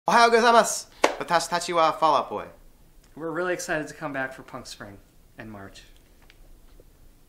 おはようございます。私たちは Fall Out Boy. We're really excited to come back for Punkspring in March.